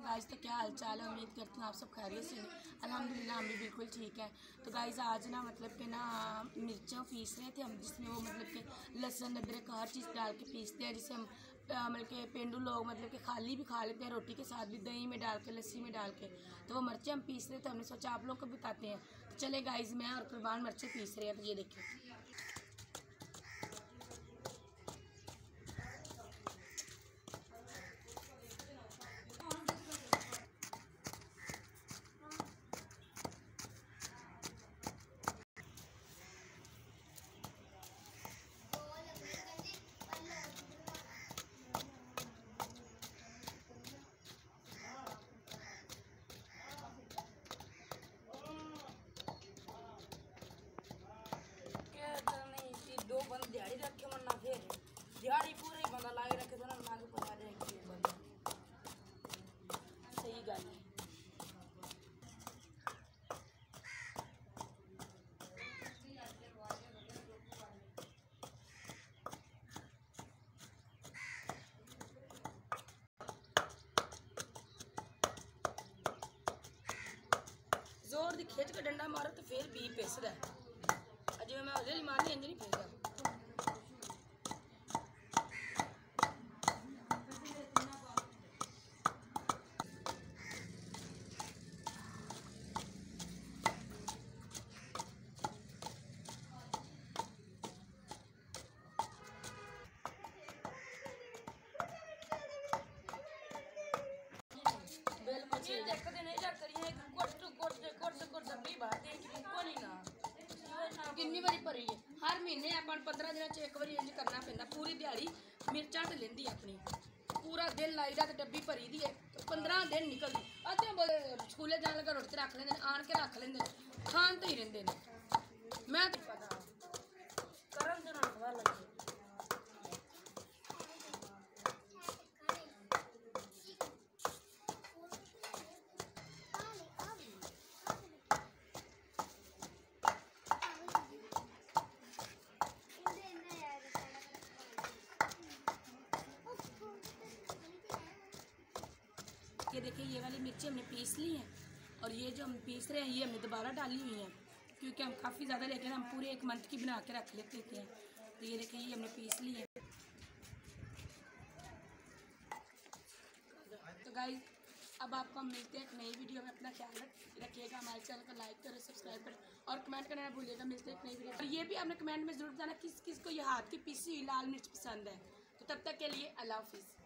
Guys तो क्या हाल चाल है, उम्मीद करती हूँ आप सब खैरियत से। अल्हम्दुलिल्लाह हम भी बिल्कुल ठीक है। तो गाइस आज ना मतलब कि ना मिर्चें पीस रहे थे हम, जिसमें वो मतलब कि लहसुन अदरक हर चीज़ डाल के पीसते हैं, जिसे हम मतलब के पेंडू लोग मतलब कि खाली भी खा लेते हैं, रोटी के साथ भी, दही में डाल के, लस्सी में डाल के। तो वो मिर्चें हम पीस रहे थे, हमने सोचा आप लोग को बताते हैं। तो चले गाइस, मैं और कुर्बान मिर्चें पीस रहे हैं, तो ये देखिए। दो बंद दिहाड़ी रखे वरना फिर दिहाड़ी पूरे ही बंदा लाए रखे तो ना नाग बना रहे हैं बंदा। सही गल है। जोर दी खिंच के डंडा मारो तो फिर भी पिसदा है। अजे मैं हौले मारनी इंज नहीं पिसदा। किन्नी बारी भरी है, हर महीने अपन 15 दिन एक बार इंज करना पैंदा। पूरी दिहाड़ी मिर्चा तो लेंदी अपनी, पूरा दिन लाई दा डब्बी भरी दी है, 15 दिन निकलती। अद्धे स्कूले जाने लगा रोटी रख लेंदे, आन के रख लेंदे, खान तो ही रहिंदे ने। मैं तो पता करन तो ना खवा लगे। ये देखिए, ये वाली मिर्ची हमने पीस ली हैं, और ये जो हम पीस रहे हैं ये हमने दोबारा डाली हुई हैं, क्योंकि हम काफ़ी ज़्यादा लेके हम पूरे 1 मंथ की बना के रख लेते हैं। तो ये देखिए, ये हमने पीस ली है। तो गाइस, अब आपको हम मिलते हैं एक नई वीडियो में। अपना ख्याल रखिएगा, हमारे चैनल को लाइक करें, सब्सक्राइब करें और कमेंट करना ना भूलिएगा। मिलते हैं एक नई वीडियो, और ये भी आपने कमेंट में ज़रूर बताना किस किस को ये हाथ की पीसी हुई लाल मिर्च पसंद है। तो तब तक के लिए अल्लाह हाफिज़।